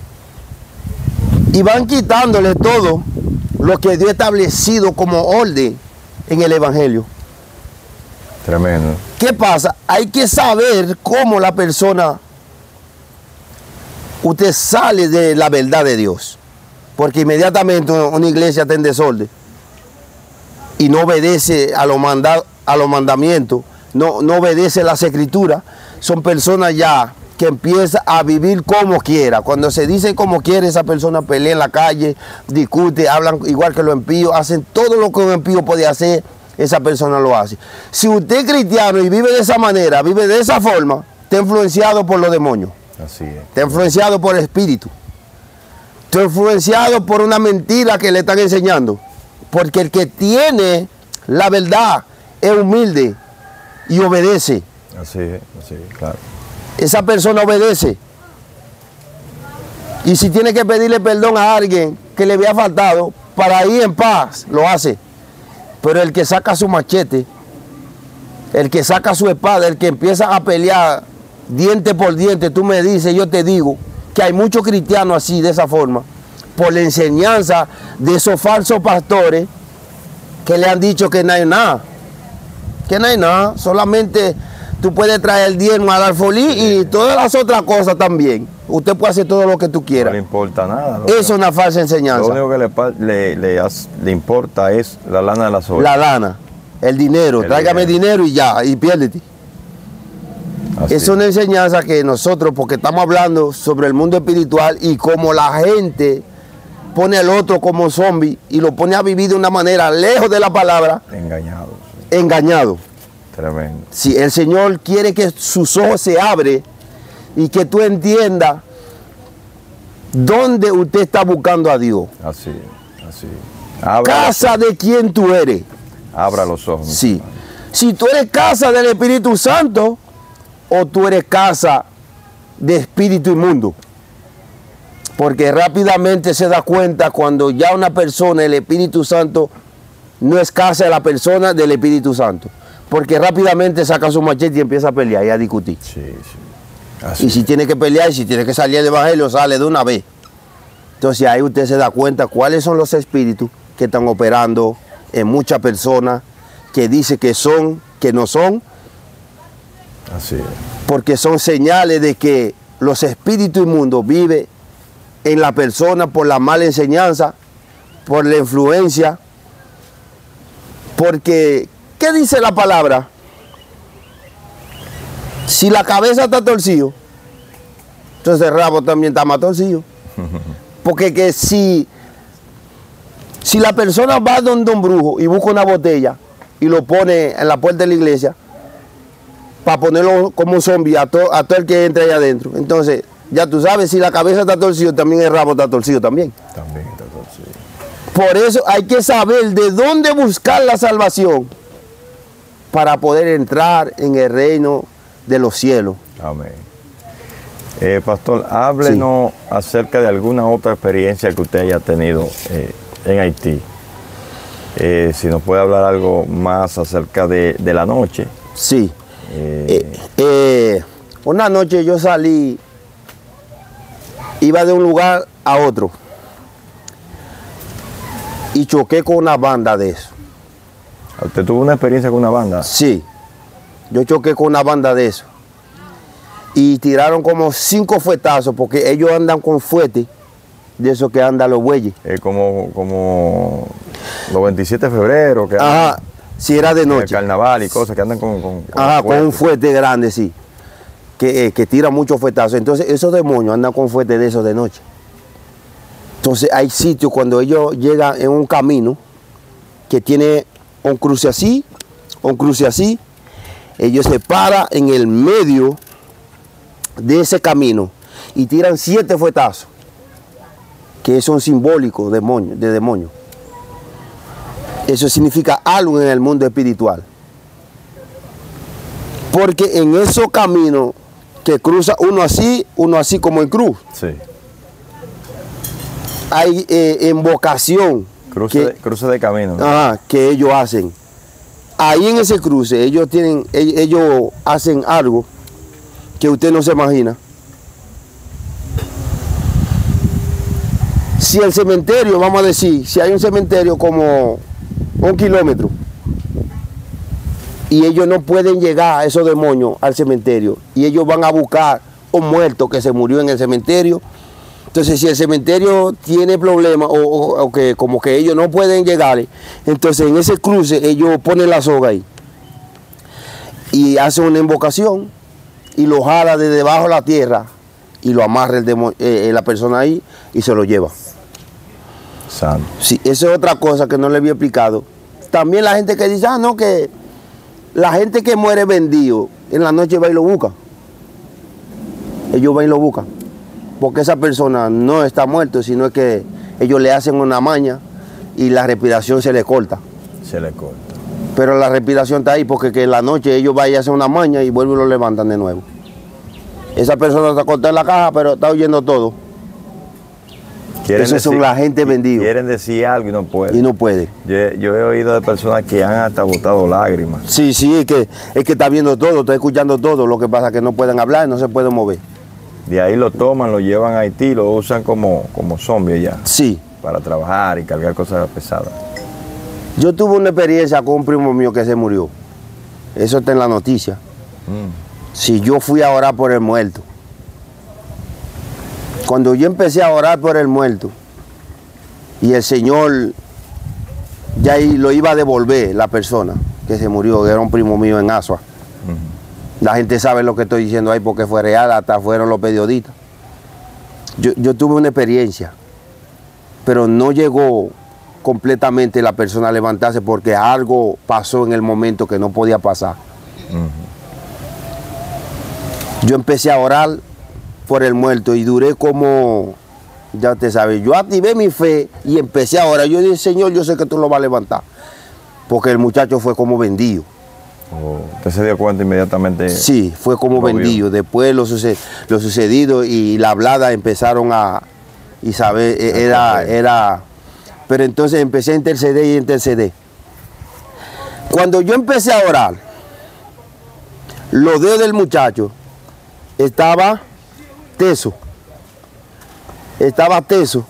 y van quitándole todo lo que Dios ha establecido como orden en el evangelio. Tremendo. ¿Qué pasa? Hay que saber cómo la persona, usted sale de la verdad de Dios. Porque inmediatamente una iglesia está en desorden y no obedece a los, manda, a los mandamientos, no, no obedece a las escrituras, son personas ya que empiezan a vivir como quiera. Cuando se dice como quiere, esa persona pelea en la calle, discute, hablan igual que los impíos, hacen todo lo que un impío puede hacer, esa persona lo hace. Si usted es cristiano y vive de esa manera, vive de esa forma, está influenciado por los demonios. Así es. Está influenciado por el espíritu. Está influenciado por una mentira que le están enseñando. Porque el que tiene la verdad es humilde y obedece. Así es, así es, claro. Esa persona obedece. Y si tiene que pedirle perdón a alguien que le había faltado, para ir en paz, lo hace. Pero el que saca su machete, el que saca su espada, el que empieza a pelear diente por diente, tú me dices, yo te digo, que hay muchos cristianos así, de esa forma, por la enseñanza de esos falsos pastores que le han dicho que no hay nada, que no hay nada, solamente tú puedes traer el diezmo al alfolí y todas las otras cosas también. Usted puede hacer todo lo que tú quieras. No le importa nada. Eso es una falsa enseñanza. Lo único que le, le, le, le importa es la lana de la soga. La lana, el dinero, el tráigame dinero. dinero y ya, y piérdete. Así. Es una enseñanza que nosotros, porque estamos hablando sobre el mundo espiritual y cómo la gente pone al otro como zombie y lo pone a vivir de una manera lejos de la palabra. Engañado. Sí. Engañado. Tremendo. Si el Señor quiere que sus ojos se abren y que tú entiendas dónde usted está buscando a Dios. Así, así. Abra casa de quién tú eres. Abra los ojos. Sí. Si tú eres casa del Espíritu Santo o tú eres casa de espíritu inmundo. Porque rápidamente se da cuenta cuando ya una persona, el Espíritu Santo, no es casa de la persona del Espíritu Santo. Porque rápidamente saca su machete y empieza a pelear y a discutir. Sí, sí. Así y si tiene que pelear y si tiene que salir del evangelio, sale de una vez. Entonces ahí usted se da cuenta cuáles son los espíritus que están operando en muchas personas que dice que son, que no son. Así es. Porque son señales de que los espíritus inmundos viven en la persona por la mala enseñanza, por la influencia. Porque, ¿qué dice la palabra? Si la cabeza está torcida, entonces el rabo también está más torcido. Porque que si, si la persona va donde un brujo y busca una botella y lo pone en la puerta de la iglesia, para ponerlo como un zombie a, to, a todo el que entre allá adentro. Entonces, ya tú sabes, si la cabeza está torcida, también el rabo está torcido también. También está torcido. Por eso hay que saber de dónde buscar la salvación para poder entrar en el reino de los cielos. Amén. Eh, pastor, háblenos sí. acerca de alguna otra experiencia que usted haya tenido eh, en Haití. Eh, si nos puede hablar algo más acerca de, de la noche. Sí. Eh, eh, eh, una noche yo salí, iba de un lugar a otro y choqué con una banda de eso. ¿Usted tuvo una experiencia con una banda? Sí, yo choqué con una banda de eso y tiraron como cinco fuetazos porque ellos andan con fuete de esos que andan los bueyes. Eh, como, como los veintisiete de febrero. Que Ajá. Si era de noche. El carnaval y cosas que andan con... con, con Ajá, con un fuete grande, sí. Que, eh, que tira muchos fuetazos. Entonces, esos demonios andan con fuete de esos de noche. Entonces, hay sitios cuando ellos llegan en un camino que tiene un cruce así, un cruce así. Ellos se paran en el medio de ese camino y tiran siete fuetazos, que son simbólicos de demonio, de demonios. Eso significa algo en el mundo espiritual. Porque en esos caminos que cruza uno así, uno así como en cruz, sí. hay eh, invocación. Cruce, que, de, cruce de camino. ¿No? Ajá, que ellos hacen. Ahí en ese cruce, ellos, tienen, ellos, ellos hacen algo que usted no se imagina. Si el cementerio, vamos a decir, si hay un cementerio como un kilómetro y ellos no pueden llegar a esos demonios al cementerio y ellos van a buscar un muerto que se murió en el cementerio, entonces si el cementerio tiene problemas o, o, o que como que ellos no pueden llegar, entonces en ese cruce ellos ponen la soga ahí y hacen una invocación y lo jala de debajo de la tierra y lo amarra el demonio, eh, la persona ahí y se lo lleva. Santo. Sí, eso es otra cosa que no le había explicado. También la gente que dice, ah, no, que la gente que muere vendido, en la noche va y lo busca. Ellos van y lo buscan. Porque esa persona no está muerta, sino es que ellos le hacen una maña y la respiración se le corta. Se le corta. Pero la respiración está ahí porque que en la noche ellos van y hacen una maña y vuelven y lo levantan de nuevo. Esa persona está cortada en la caja, pero está oyendo todo. Esos son la gente vendida. Quieren decir algo y no pueden. Y no puede. Yo, yo he oído de personas que han hasta botado lágrimas. Sí, sí, es que, es que está viendo todo, está escuchando todo. Lo que pasa es que no pueden hablar, no se pueden mover. De ahí lo toman, lo llevan a Haití, lo usan como, como zombie ya. Sí. Para trabajar y cargar cosas pesadas. Yo tuve una experiencia con un primo mío que se murió. Eso está en la noticia. Mm. Si yo fui a orar por el muerto. Cuando yo empecé a orar por el muerto y el Señor ya lo iba a devolver, la persona que se murió, que era un primo mío en Asua. Uh-huh. La gente sabe lo que estoy diciendo ahí porque fue real, hasta fueron los periodistas. Yo, yo tuve una experiencia pero no llegó completamente la persona a levantarse porque algo pasó en el momento que no podía pasar. Uh-huh. Yo empecé a orar por el muerto y duré como, ya te sabes, yo activé mi fe y empecé a orar. Yo dije, Señor, yo sé que tú lo vas a levantar, porque el muchacho fue como vendido. Oh, ¿usted se dio cuenta inmediatamente? Sí, fue como vendido. Después lo, suced, lo sucedido y la hablada empezaron a, y saber, era, era, pero entonces empecé a interceder y interceder. Cuando yo empecé a orar, los dedos del muchacho estaba teso, estaba teso,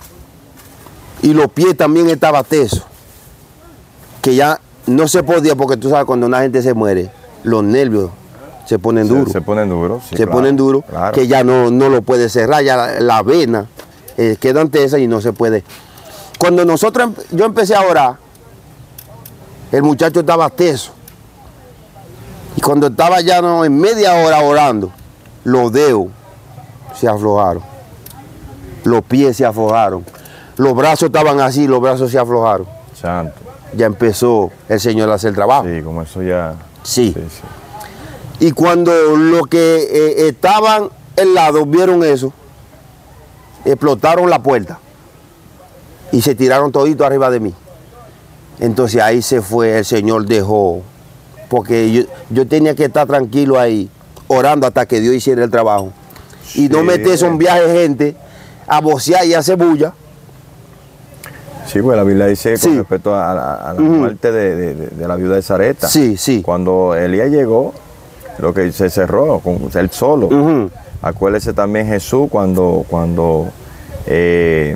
y los pies también estaban tesos, que ya no se podía, porque tú sabes, cuando una gente se muere, los nervios se ponen duros. Se, se ponen duros, sí, Se claro, ponen duros, claro. Que ya no, no lo puede cerrar, ya la, la vena eh, quedan tesas y no se puede. Cuando nosotros, yo empecé a orar, el muchacho estaba teso. Y cuando estaba ya no, en media hora orando, los dedos se aflojaron, los pies se aflojaron, los brazos estaban así, los brazos se aflojaron. Santo. Ya empezó el Señor a hacer el trabajo. Sí, como eso ya... Sí. sí, sí. Y cuando los que eh, estaban al lado vieron eso, explotaron la puerta y se tiraron todito arriba de mí. Entonces ahí se fue, el Señor dejó, porque yo, yo tenía que estar tranquilo ahí, orando hasta que Dios hiciera el trabajo. Sí. Y no meterse un viaje de gente a vocear y a hacer bulla. Sí, pues la Biblia dice sí. con respecto a, a, a la uh-huh. muerte de, de, de la viuda de Sarepta. Sí, sí. Cuando Elías llegó, lo que se cerró, con él solo. Uh-huh. Acuérdese también Jesús cuando, cuando eh,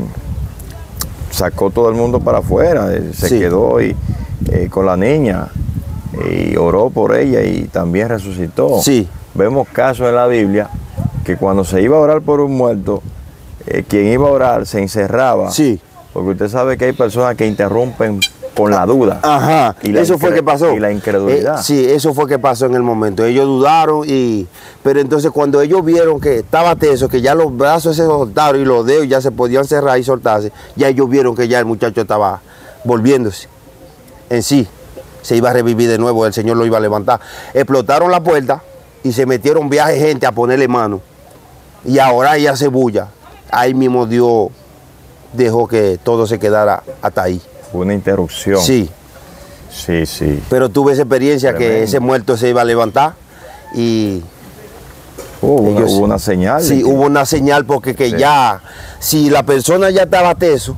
sacó todo el mundo para afuera, se sí. quedó y, eh, con la niña y oró por ella y también resucitó. Sí. Vemos casos en la Biblia que cuando se iba a orar por un muerto, eh, quien iba a orar se encerraba. Sí. Porque usted sabe que hay personas que interrumpen con la duda. Ajá, y la eso fue que pasó. Y la incredulidad. Eh, sí, eso fue que pasó en el momento. Ellos dudaron, y pero entonces cuando ellos vieron que estaba teso, que ya los brazos se soltaron y los dedos ya se podían cerrar y soltarse, ya ellos vieron que ya el muchacho estaba volviéndose en sí. Se iba a revivir de nuevo, el Señor lo iba a levantar. Explotaron la puerta y se metieron viaje gente a ponerle mano. Y ahora ya se bulla. Ahí mismo Dios dejó que todo se quedara hasta ahí. Fue una interrupción. Sí. Sí, sí. Pero tuve esa experiencia. Tremendo. Que ese muerto se iba a levantar y... Hubo una, hubo una señal. Sí, hubo una señal porque que sí. ya, si la persona ya estaba teso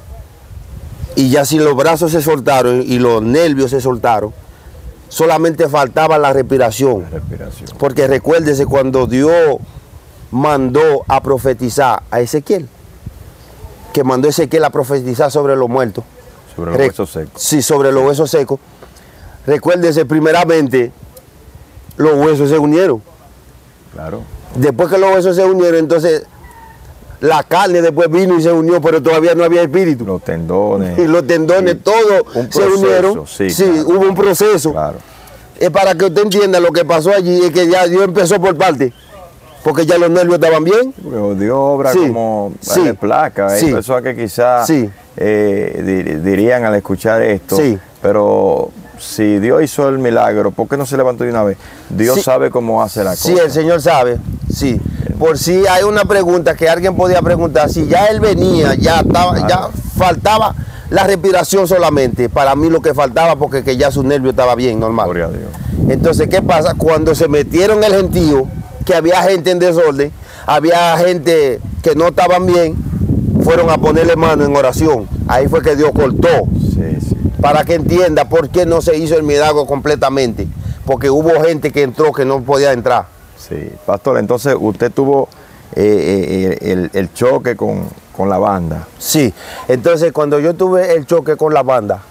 y ya si los brazos se soltaron y los nervios se soltaron, solamente faltaba la respiración. La respiración. Porque recuérdese cuando Dios mandó a profetizar a Ezequiel, que mandó a Ezequiel a profetizar sobre los muertos. Sobre los Re huesos secos. Sí, sobre los huesos secos. Recuérdese, primeramente, los huesos se unieron. Claro. Después que los huesos se unieron, entonces la carne después vino y se unió, pero todavía no había espíritu. Los tendones. Y los tendones, todo se unieron. Sí, sí claro. Hubo un proceso. Claro. Es para que usted entienda lo que pasó allí, es que ya Dios empezó por parte. Porque ya los nervios estaban bien. Porque Dios obra sí, como sí, de placa. Hay sí, personas que quizás sí. eh, dirían al escuchar esto, sí. pero si Dios hizo el milagro, ¿por qué no se levantó de una vez? Dios sí. sabe cómo hace la sí, cosa. Sí, el Señor sabe, sí. Por si hay una pregunta que alguien podía preguntar, si ya Él venía, ya estaba, claro. ya faltaba la respiración solamente. Para mí lo que faltaba, porque que ya su nervio estaba bien, normal. Gloria a Dios. Entonces, ¿qué pasa? Cuando se metieron el gentío, que había gente en desorden, había gente que no estaban bien, fueron a ponerle mano en oración. Ahí fue que Dios cortó. Sí, sí. Para que entienda por qué no se hizo el milagro completamente. Porque hubo gente que entró que no podía entrar. Sí, pastor, entonces usted tuvo eh, eh, el, el choque con, con la banda. Sí, entonces cuando yo tuve el choque con la banda,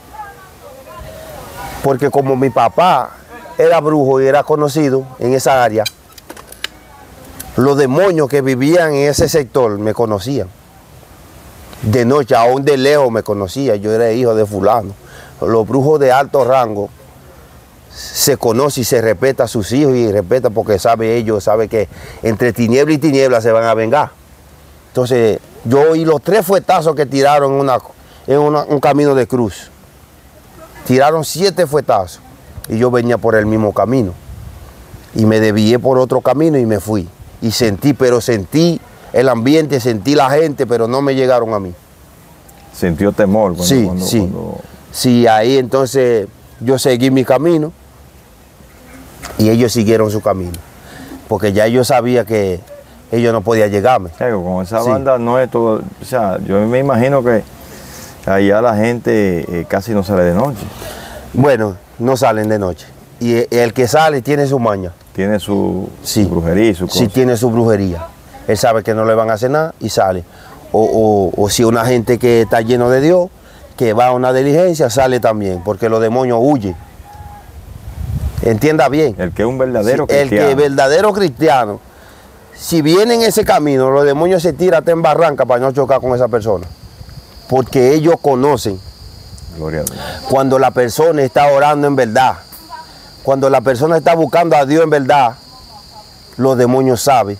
porque como mi papá era brujo y era conocido en esa área, los demonios que vivían en ese sector me conocían. De noche, aún de lejos me conocía, yo era hijo de fulano. Los brujos de alto rango se conoce y se respeta a sus hijos y respeta porque sabe ellos, sabe que entre tiniebla y tiniebla se van a vengar. Entonces, Yo oí los tres fuetazos que tiraron en, una, en una, un camino de cruz. Tiraron siete fuetazos y yo venía por el mismo camino. Y me desvié por otro camino y me fui. Y sentí, pero sentí el ambiente, sentí la gente, pero no me llegaron a mí. ¿Sintió temor? Cuando, sí, cuando, sí. Cuando... Sí, ahí entonces yo seguí mi camino y ellos siguieron su camino. Porque ya yo sabía que ellos no podían llegarme. O sea, con esa Sí. banda no es todo... O sea, yo me imagino que allá la gente eh, casi no sale de noche. Bueno, no salen de noche. Y el que sale tiene su maña. Tiene su, Sí. su brujería y su cosa. Sí, tiene su brujería. Él sabe que no le van a hacer nada y sale. O, o, o si una gente que está lleno de Dios, que va a una diligencia, sale también, porque los demonios huyen. Entienda bien. El que es un verdadero Sí, el cristiano. que es verdadero cristiano, si viene en ese camino, los demonios se tiran hasta en barranca para no chocar con esa persona. Porque ellos conocen Gloria a Dios. cuando la persona está orando en verdad. Cuando la persona está buscando a Dios en verdad, los demonios saben.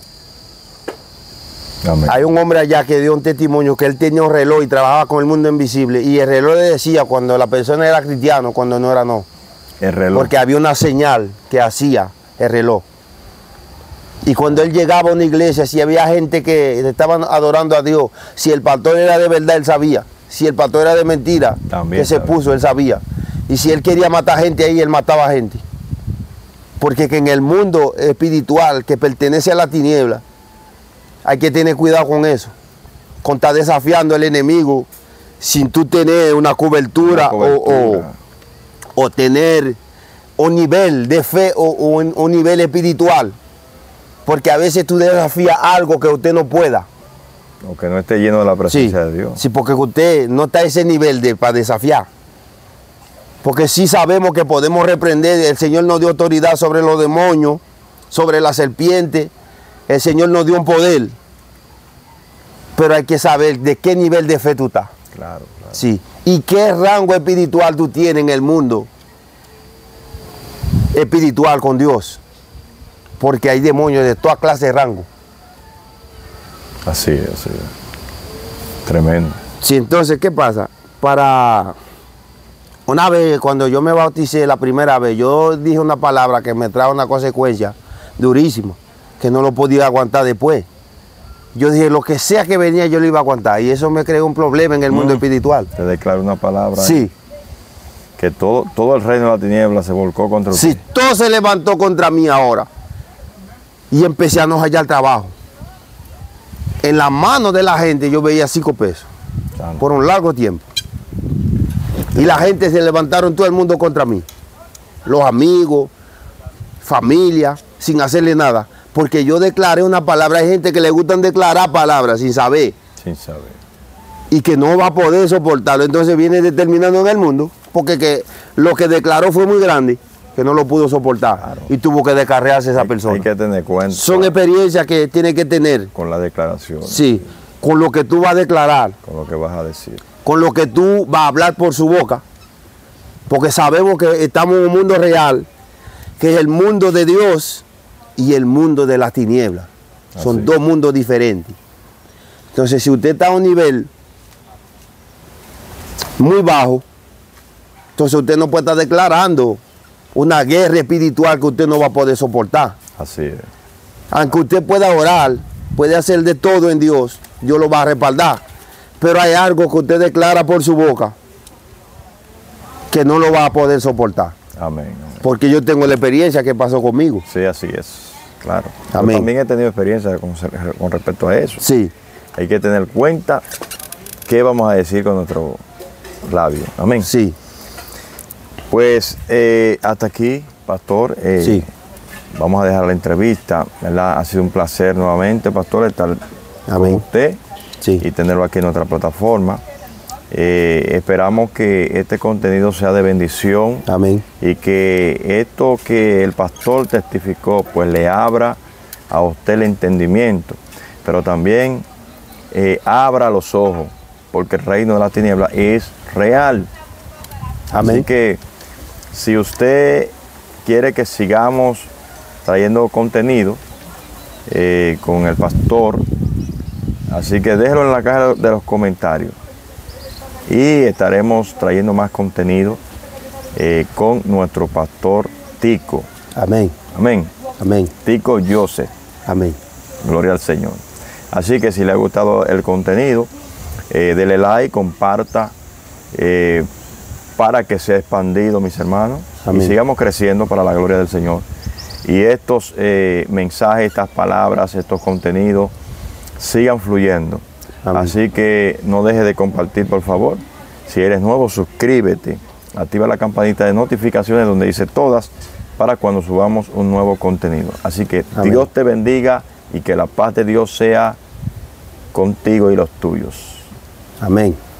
Amén. Hay un hombre allá que dio un testimonio que él tenía un reloj y trabajaba con el mundo invisible y el reloj le decía cuando la persona era cristiano, cuando no era no. El reloj. Porque había una señal que hacía el reloj. Y cuando él llegaba a una iglesia, si había gente que estaban adorando a Dios, si el pastor era de verdad, él sabía. Si el pastor era de mentira, También que se sabe. puso, él sabía. Y si él quería matar gente ahí, él mataba gente. Porque que en el mundo espiritual que pertenece a la tiniebla, hay que tener cuidado con eso. Con estar desafiando al enemigo sin tú tener una cobertura, Una cobertura. O, o, o tener un nivel de fe o, o un, un nivel espiritual. Porque a veces tú desafías algo que usted no pueda. O que no esté lleno de la Sí, presencia de Dios. sí, porque usted no está a ese nivel de, para desafiar. Porque sí sabemos que podemos reprender. El Señor nos dio autoridad sobre los demonios, sobre la serpiente. El Señor nos dio un poder. Pero hay que saber de qué nivel de fe tú estás. Claro, claro. Sí. Y qué rango espiritual tú tienes en el mundo espiritual con Dios. Porque hay demonios de toda clase de rango. Así es, así es. Tremendo. Sí, entonces, ¿qué pasa? Para una vez, cuando yo me bauticé la primera vez, yo dije una palabra que me trajo una consecuencia durísima, que no lo podía aguantar después. Yo dije, lo que sea que venía, yo lo iba a aguantar. Y eso me creó un problema en el mundo Mm. espiritual. Te declaro una palabra. Sí, Que todo, todo el reino de la tiniebla se volcó contra sí, usted. todo se levantó contra mí ahora. Y empecé a no hallar trabajo. En las manos de la gente yo veía cinco pesos. Santo. Por un largo tiempo. Y la gente se levantaron todo el mundo contra mí. Los amigos, familia, sin hacerle nada. Porque yo declaré una palabra. Hay gente que le gustan declarar palabras sin saber. Sin saber. Y que no va a poder soportarlo. Entonces viene determinando en el mundo. Porque que lo que declaró fue muy grande. Que no lo pudo soportar. Claro. Y tuvo que descarriarse esa Hay, persona. hay que tener cuenta Son experiencias que tiene que tener. con la declaración. Sí. Con lo que tú vas a declarar. Con lo que vas a decir. Con lo que tú vas a hablar por su boca, porque sabemos que estamos en un mundo real, que es el mundo de Dios y el mundo de las tinieblas. Son Así. dos mundos diferentes. Entonces, si usted está a un nivel muy bajo, entonces usted no puede estar declarando una guerra espiritual que usted no va a poder soportar. Así es. Aunque usted pueda orar, puede hacer de todo en Dios, Dios lo va a respaldar. Pero hay algo que usted declara por su boca que no lo va a poder soportar. Amén. amén. Porque yo tengo la experiencia que pasó conmigo. Sí, así es. Claro. Yo Amén. también he tenido experiencia con, con respecto a eso. Sí, Hay que tener cuenta qué vamos a decir con nuestro labio. Amén. sí, Pues eh, hasta aquí, pastor. eh, sí. Vamos a dejar la entrevista, ¿verdad? Ha sido un placer nuevamente, pastor, estar con Amén. usted Sí. y tenerlo aquí en nuestra plataforma. Eh, esperamos que este contenido sea de bendición Amén. y que esto que el pastor testificó, pues le abra a usted el entendimiento, pero también eh, abra los ojos, porque el reino de la tiniebla es real. Amén. Así que si usted quiere que sigamos trayendo contenido eh, con el pastor Así que déjelo en la caja de los comentarios. Y estaremos trayendo más contenido eh, con nuestro pastor Tico. Amén. Amén. Amén. Tico Joseph. Amén. Gloria al Señor. Así que si le ha gustado el contenido, eh, dele like, comparta, eh, para que sea expandido, mis hermanos. Amén. Y sigamos creciendo para la gloria del Señor. Y estos eh, mensajes, estas palabras, estos contenidos sigan fluyendo. Amén. Así que no deje de compartir, por favor. Si eres nuevo, suscríbete. Activa la campanita de notificaciones donde dice todas para cuando subamos un nuevo contenido. Así que Amén. Dios te bendiga y que la paz de Dios sea contigo y los tuyos. Amén.